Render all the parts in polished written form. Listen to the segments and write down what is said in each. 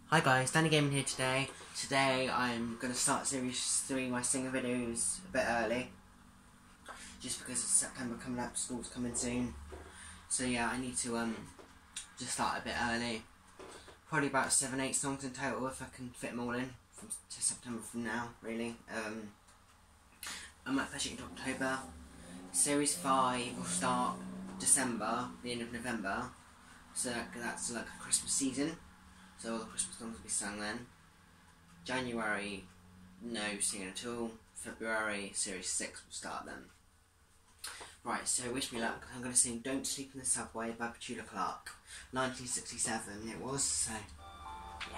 Hi guys, Danny Gaming here today. Today I'm going to start series 3 my singing videos a bit early. Just because it's September coming up, school's coming soon. So yeah, I need to just start a bit early. Probably about 7-8 songs in total if I can fit them all in to September from now, really. I might push it into October. Series 5 will start December, the end of November. So that's like a Christmas season. So all the Christmas songs will be sung then. January, no singing at all. February, Series 6 will start then. Right, so wish me luck. I'm going to sing Don't Sleep in the Subway by Petula. 1967 it was, so yeah.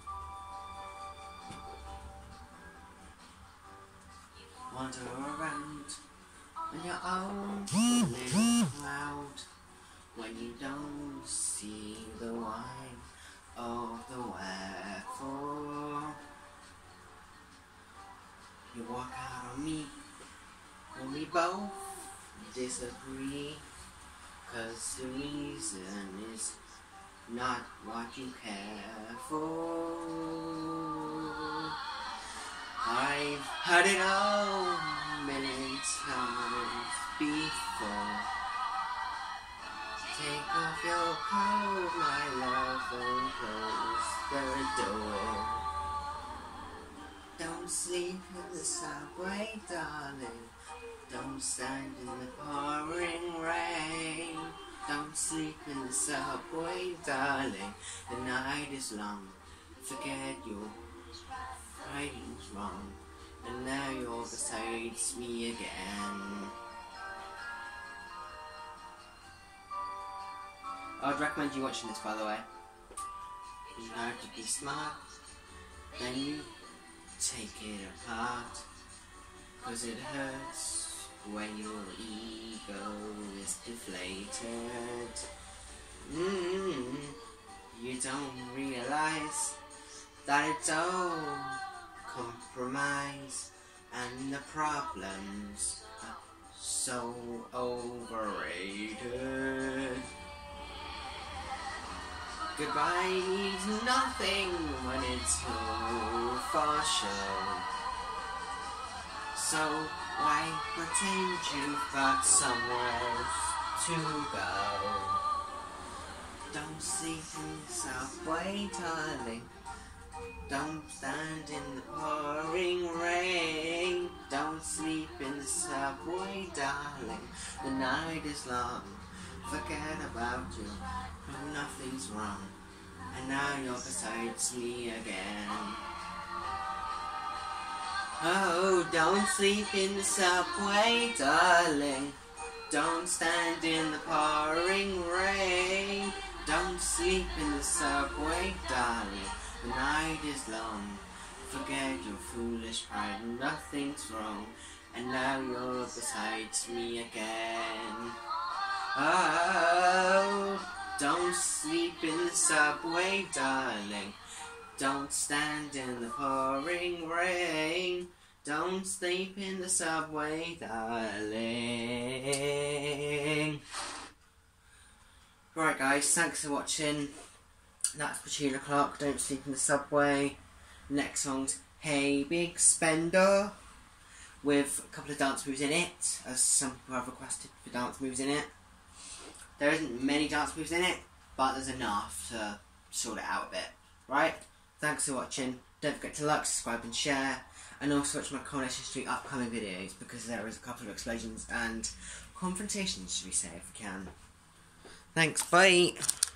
Wander around on your own, little cloud, when you don't see the wine of the wherefore. You walk out on me when we both disagree, 'cause the reason is not what you care for. I've heard it all many times before. Take off your coat, my love, and close the door. Don't sleep in the subway, darling. Don't stand in the pouring rain. Don't sleep in the subway, darling. The night is long. Forget your writing's wrong. And now you're beside me again. I'd recommend you watching this, by the way. You have to be smart, then you take it apart, 'cause it hurts when your ego is deflated. You don't realize that it's all compromise, and the problems are so overrated. Goodbye means nothing when it's all for show. So why pretend you've got somewhere else to go? Don't sleep in the subway, darling. Don't stand in the pouring rain. Don't sleep in the subway, darling. The night is long. Forget about you. Nothing's wrong, and now you're beside me again. Oh, don't sleep in the subway, darling. Don't stand in the pouring rain. Don't sleep in the subway, darling. The night is long. Forget your foolish pride, nothing's wrong, and now you're beside me again. Oh, don't sleep in the subway, darling. Don't stand in the pouring rain. Don't sleep in the subway, darling. Right guys, thanks for watching. That's Petula. Don't Sleep in the Subway. Next song's Hey Big Spender, with a couple of dance moves in it, as some people have requested for dance moves in it. There isn't many dance moves in it, but there's enough to sort it out a bit. Right? Thanks for watching. Don't forget to like, subscribe and share. And also watch my Coronation Street upcoming videos, because there is a couple of explosions and confrontations, should we say, if we can. Thanks, bye!